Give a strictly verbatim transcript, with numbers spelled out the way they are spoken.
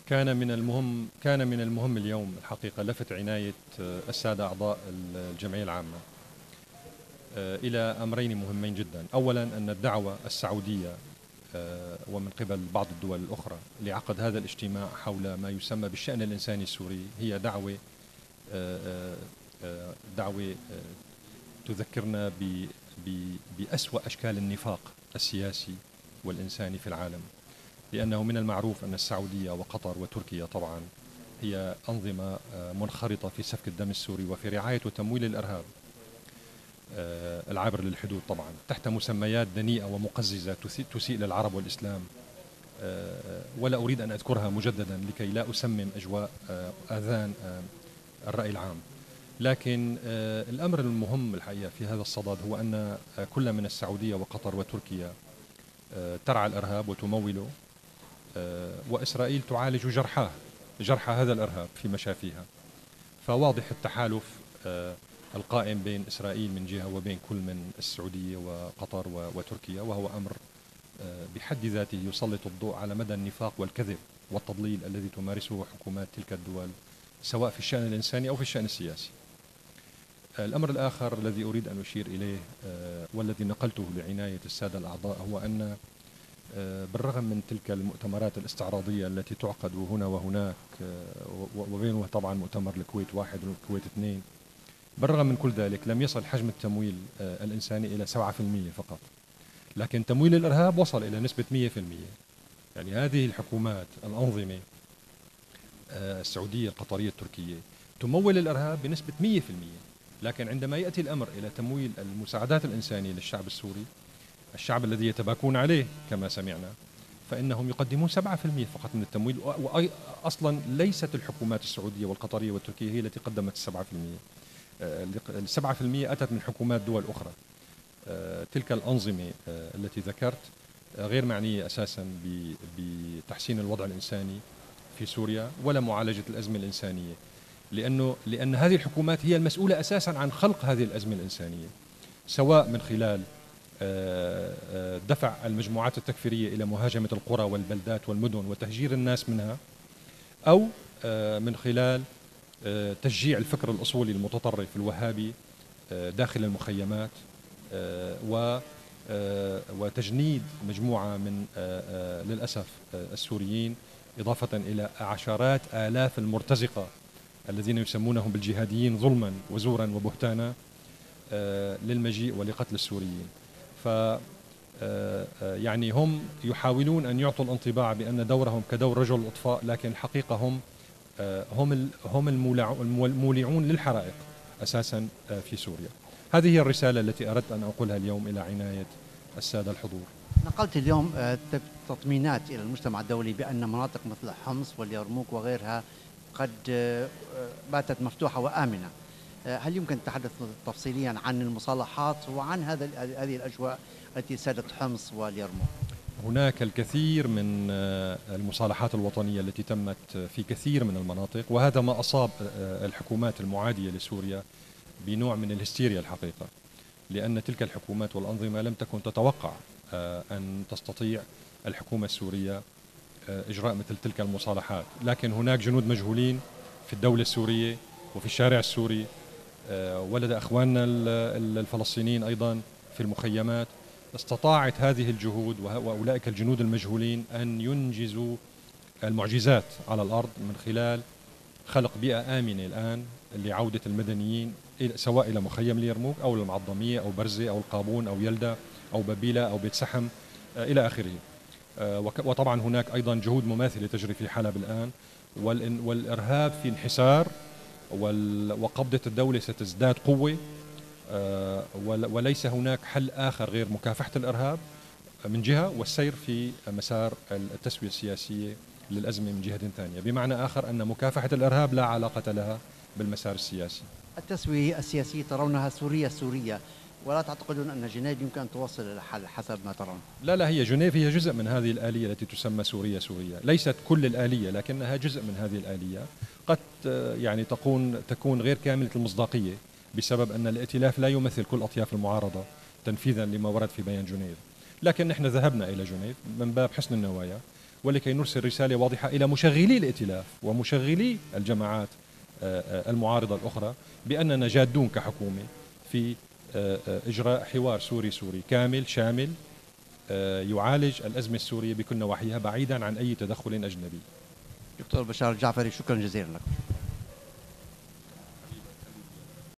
كان من المهم كان من المهم اليوم الحقيقة لفت عناية السادة أعضاء الجمعية العامة إلى أمرين مهمين جدا. أولا أن الدعوة السعودية ومن قبل بعض الدول الأخرى لعقد هذا الاجتماع حول ما يسمى بالشأن الإنساني السوري هي دعوة دعوة تذكرنا بأسوأ أشكال النفاق السياسي والإنساني في العالم، لأنه من المعروف أن السعودية وقطر وتركيا طبعا هي أنظمة منخرطة في سفك الدم السوري وفي رعاية وتمويل الإرهاب العابر للحدود، طبعا تحت مسميات دنيئة ومقززة تسيء للعرب والإسلام، ولا أريد أن أذكرها مجددا لكي لا أسمم أجواء آذان الرأي العام. لكن الأمر المهم الحقيقة في هذا الصدد هو أن كل من السعودية وقطر وتركيا ترعى الإرهاب وتموله، وإسرائيل تعالج جرحاه جرح هذا الإرهاب في مشافيها. فواضح التحالف القائم بين إسرائيل من جهة وبين كل من السعودية وقطر وتركيا، وهو أمر بحد ذاته يسلط الضوء على مدى النفاق والكذب والتضليل الذي تمارسه حكومات تلك الدول سواء في الشأن الإنساني أو في الشأن السياسي. الأمر الآخر الذي أريد أن أشير إليه والذي نقلته لعناية السادة الأعضاء هو أن بالرغم من تلك المؤتمرات الاستعراضية التي تعقد هنا وهناك، وبينها طبعا مؤتمر الكويت واحد والكويت اثنين، بالرغم من كل ذلك لم يصل حجم التمويل الإنساني إلى سبعة بالمئة فقط، لكن تمويل الإرهاب وصل إلى نسبة مئة بالمئة. يعني هذه الحكومات الأنظمة السعودية القطرية التركية تمول الإرهاب بنسبة مئة بالمئة، لكن عندما يأتي الأمر إلى تمويل المساعدات الإنسانية للشعب السوري، الشعب الذي يتباكون عليه كما سمعنا، فإنهم يقدمون سبعة بالمئة فقط من التمويل. وأصلا ليست الحكومات السعودية والقطرية والتركية هي التي قدمت السبعة بالمئة، السبعة بالمئة أتت من حكومات دول أخرى. تلك الأنظمة التي ذكرت غير معنية أساسا بتحسين الوضع الإنساني في سوريا ولا معالجة الأزمة الإنسانية، لأنه لأن هذه الحكومات هي المسؤولة أساسا عن خلق هذه الأزمة الإنسانية، سواء من خلال دفع المجموعات التكفيرية إلى مهاجمة القرى والبلدات والمدن وتهجير الناس منها، أو من خلال تشجيع الفكر الأصولي المتطرف الوهابي داخل المخيمات وتجنيد مجموعة من للأسف السوريين، إضافة إلى عشرات آلاف المرتزقة الذين يسمونهم بالجهاديين ظلما وزورا وبهتانا للمجيء ولقتل السوريين. ف يعني هم يحاولون أن يعطوا الانطباع بأن دورهم كدور رجل الإطفاء، لكن الحقيقة هم هم هم المولعون للحرائق أساسا في سوريا. هذه هي الرسالة التي أردت أن أقولها اليوم إلى عناية السادة الحضور. نقلت اليوم تطمينات إلى المجتمع الدولي بأن مناطق مثل حمص واليرموك وغيرها قد باتت مفتوحة وآمنة. هل يمكن التحدث تفصيليا عن المصالحات وعن هذا هذه الأجواء التي سادت حمص واليرموك؟ هناك الكثير من المصالحات الوطنية التي تمت في كثير من المناطق، وهذا ما أصاب الحكومات المعادية لسوريا بنوع من الهستيريا الحقيقة، لأن تلك الحكومات والأنظمة لم تكن تتوقع أن تستطيع الحكومة السورية إجراء مثل تلك المصالحات. لكن هناك جنود مجهولين في الدولة السورية وفي الشارع السوري، ولدى أخواننا الفلسطينيين أيضا في المخيمات، استطاعت هذه الجهود وأولئك الجنود المجهولين أن ينجزوا المعجزات على الأرض من خلال خلق بيئة آمنة الآن لعودة المدنيين سواء إلى مخيم اليرموك أو المعظمية أو برزة أو القابون أو يلدا أو بابيلة أو بيت سحم إلى آخره. وطبعا هناك أيضا جهود مماثلة تجري في حلب الآن، والإرهاب في انحسار، وقبضة الدولة ستزداد قوة، وليس هناك حل آخر غير مكافحة الإرهاب من جهة والسير في مسار التسوية السياسية للأزمة من جهة ثانية. بمعنى آخر أن مكافحة الإرهاب لا علاقة لها بالمسار السياسي. التسوية السياسية ترونها سوريا سورية، ولا تعتقدون أن جنيف يمكن أن توصل إلى حل حسب ما ترون؟ لا لا هي جنيف هي جزء من هذه الآلية التي تسمى سوريا سورية، ليست كل الآلية لكنها جزء من هذه الآلية، قد يعني تكون تكون غير كاملة المصداقية بسبب أن الائتلاف لا يمثل كل أطياف المعارضة تنفيذا لما ورد في بيان جنيف. لكن نحن ذهبنا إلى جنيف من باب حسن النوايا، ولكي نرسل رسالة واضحة إلى مشغلي الائتلاف ومشغلي الجماعات المعارضة الأخرى بأننا جادون كحكومة في إجراء حوار سوري سوري كامل شامل يعالج الأزمة السورية بكل نواحيها بعيدا عن أي تدخل أجنبي. دكتور بشار الجعفري، شكرا جزيلا لكم.